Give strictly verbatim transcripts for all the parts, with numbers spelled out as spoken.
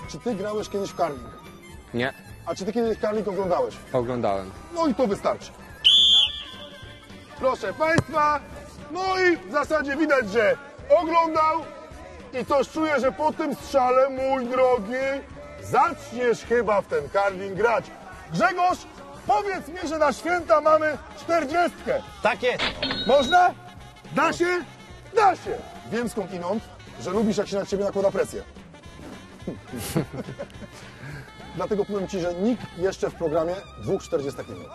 czy ty grałeś kiedyś w karling? Nie, A czy ty kiedyś karling oglądałeś? oglądałem. No i to wystarczy. Proszę Państwa, no i w zasadzie widać, że oglądał i coś czuję, że po tym strzale, mój drogi, zaczniesz chyba w ten karling grać. Grzegorz, powiedz mi, że na święta mamy czterdziestkę. Tak jest. Można? Da się? Da się. Wiem skądinąd, że lubisz, jak się na ciebie nakłada presję. Dlatego powiem ci, że nikt jeszcze w programie dwóch czterdziestek nie miał.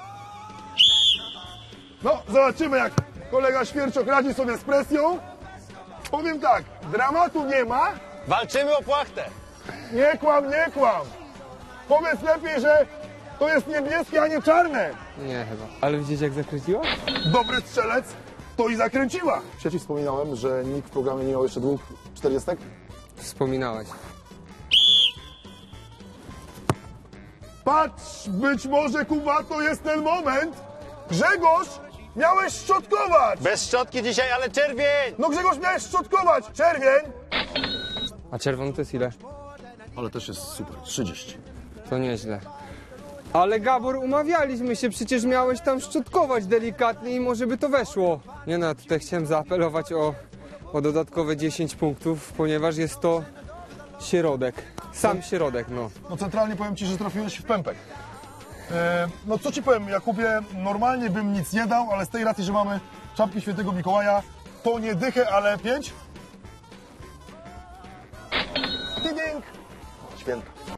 No, zobaczymy, jak kolega Świerczok radzi sobie z presją. Powiem tak, dramatu nie ma. Walczymy o płachtę. Nie kłam, nie kłam. Powiedz lepiej, że to jest niebieskie, a nie czarne. Nie chyba. Ale widzicie, jak zakręciła? Dobry strzelec to i zakręciła. Przecież wspominałem, że nikt w programie nie miał jeszcze dwóch czterdziestek. Wspominałeś. Patrz, być może, Kuba, to jest ten moment. Grzegorz, miałeś szczotkować. Bez szczotki dzisiaj, ale czerwień. No Grzegorz, miałeś szczotkować. Czerwień. A czerwony to jest ile? Ale też jest super, trzydzieści. To nieźle. Ale Gabor, umawialiśmy się, przecież miałeś tam szczotkować delikatnie i może by to weszło. Nie no, tutaj chciałem zaapelować o, o dodatkowe dziesięć punktów, ponieważ jest to środek. Sam środek, no. No centralnie powiem ci, że trafiłeś w pępek. E, no co ci powiem, Jakubie, normalnie bym nic nie dał, ale z tej racji, że mamy czapki świętego Mikołaja, to nie dychę, ale pięć. Ding! Święta.